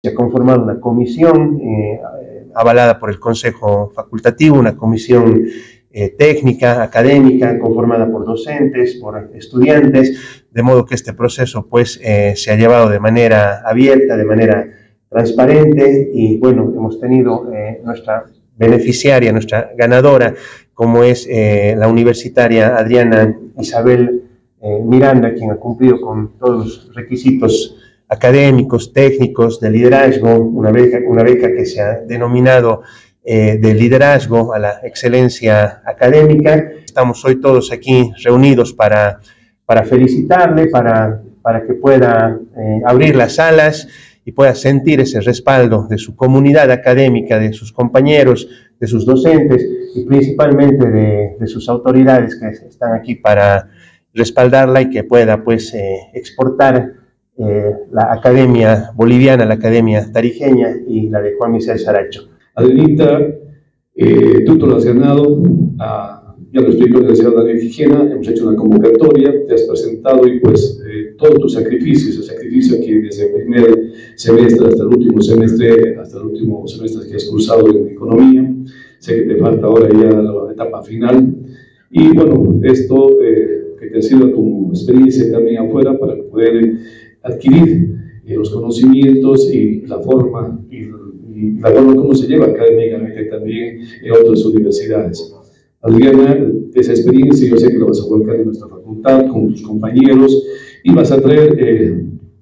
Se ha conformado una comisión avalada por el Consejo Facultativo, una comisión técnica, académica, conformada por docentes, por estudiantes, de modo que este proceso pues se ha llevado de manera abierta, de manera transparente, y bueno, hemos tenido nuestra beneficiaria, nuestra ganadora, como es la universitaria Adriana Isabel Miranda, quien ha cumplido con todos los requisitos académicos, técnicos, de liderazgo, una beca que se ha denominado de liderazgo a la excelencia académica. Estamos hoy todos aquí reunidos para felicitarle, para que pueda abrir las alas y pueda sentir ese respaldo de su comunidad académica, de sus compañeros, de sus docentes y principalmente de sus autoridades que están aquí para respaldarla y que pueda pues exportar la academia boliviana, la academia tarijeña y la de Juan Misael Saracho. Adelita, tú te lo has ganado, ya lo explicó el licenciado Daniel Gijena, hemos hecho una convocatoria, te has presentado y pues todos tus sacrificios, el sacrificio que desde el primer semestre hasta el último semestre que has cursado en economía, sé que te falta ahora ya la etapa final, y bueno, esto que te ha sido tu experiencia también afuera para poder adquirir los conocimientos y la forma como se lleva académicamente también en otras universidades. Adriana, esa experiencia yo sé que la vas a volcar en nuestra facultad con tus compañeros y vas a traer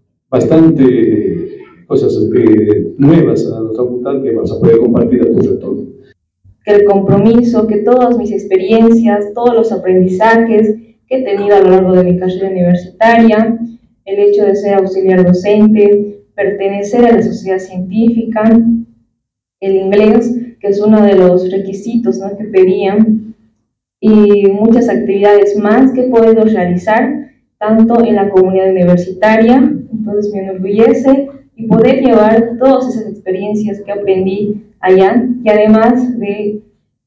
bastante cosas nuevas a nuestra facultad que vas a poder compartir a tu retorno. Que el compromiso, que todas mis experiencias, todos los aprendizajes que he tenido a lo largo de mi carrera universitaria, el hecho de ser auxiliar docente, pertenecer a la sociedad científica, el inglés, que es uno de los requisitos, ¿no?, que pedían, y muchas actividades más que he podido realizar, tanto en la comunidad universitaria. Entonces me enorgullece y poder llevar todas esas experiencias que aprendí allá, y además de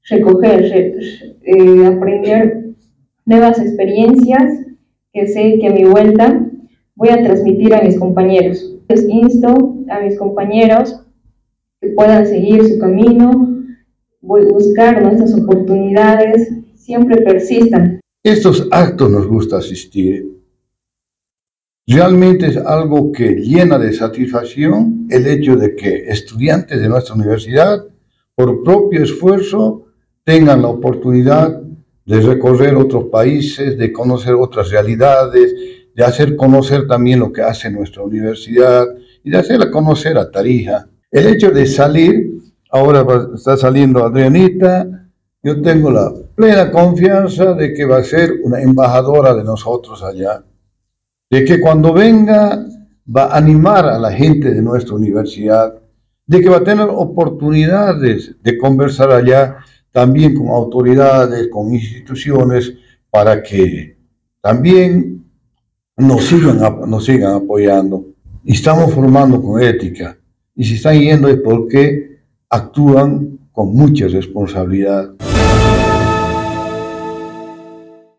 aprender nuevas experiencias que sé que a mi vuelta voy a transmitir a mis compañeros. Les insto a mis compañeros que puedan seguir su camino, buscar nuestras oportunidades, siempre persistan. Estos actos nos gusta asistir. Realmente es algo que llena de satisfacción el hecho de que estudiantes de nuestra universidad, por propio esfuerzo, tengan la oportunidad de recorrer otros países, de conocer otras realidades, de hacer conocer también lo que hace nuestra universidad y de hacerla conocer a Tarija. El hecho de salir, ahora está saliendo Adrianita, yo tengo la plena confianza de que va a ser una embajadora de nosotros allá, de que cuando venga va a animar a la gente de nuestra universidad, de que va a tener oportunidades de conversar allá también con autoridades, con instituciones, para que también nos sigan apoyando. Y estamos formando con ética. Y si están yendo es porque actúan con mucha responsabilidad.